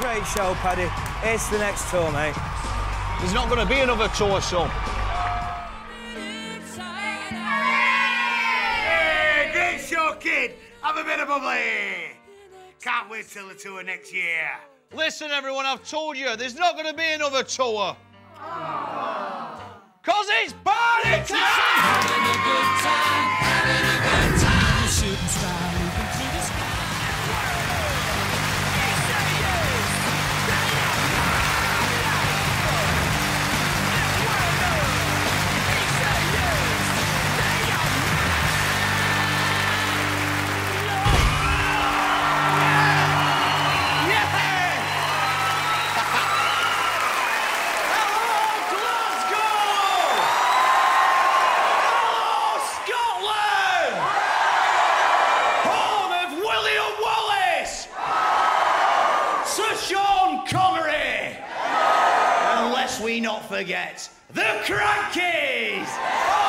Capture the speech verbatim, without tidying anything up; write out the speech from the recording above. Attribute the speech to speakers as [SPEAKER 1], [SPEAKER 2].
[SPEAKER 1] great show, Paddy. Here's to the next tour, mate.
[SPEAKER 2] There's not going to be another tour, son.
[SPEAKER 3] Hey, great show, kid. Have a bit of bubbly. Can't wait till the tour next year.
[SPEAKER 2] Listen, everyone, I've told you, there's not going to be another tour. Cause it's party time!
[SPEAKER 4] Having a good time, having a good time. Shooting star leaping through the sky.
[SPEAKER 3] We not forget the Crankies!